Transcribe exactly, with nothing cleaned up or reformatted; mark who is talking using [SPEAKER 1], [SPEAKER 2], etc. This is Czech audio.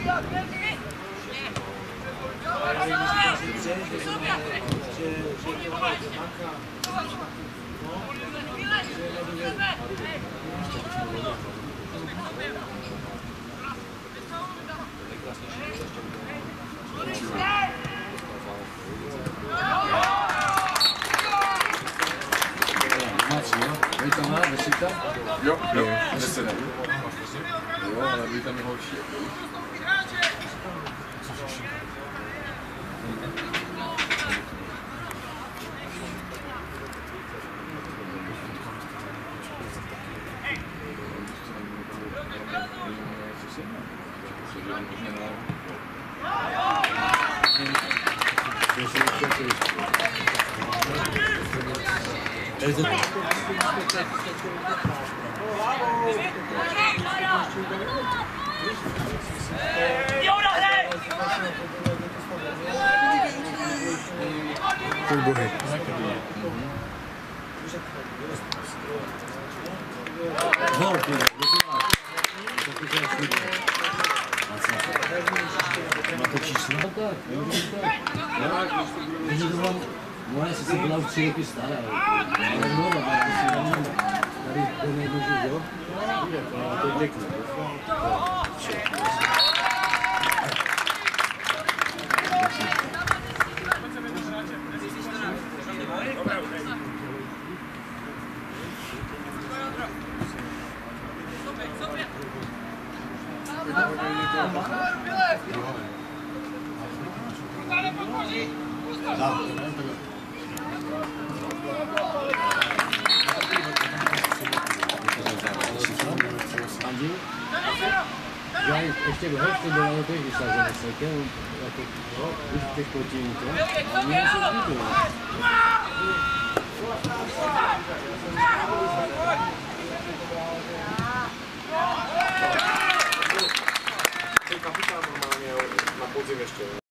[SPEAKER 1] Jo, jo, zase ne. Jo, ale byli tam horší.
[SPEAKER 2] Půlbohy.
[SPEAKER 3] Gol, ty, na to číslo? Tak, jo, moje sice byla už tři roky stará, ale nová, tady to nejmůžu, jo? To je pěkné. Já ještě v hejtě byla na těch vysazených sekem, jako, no, už těch protivníků, ale mě se zvídilo.
[SPEAKER 1] Kapitán normálně na podzim ještě.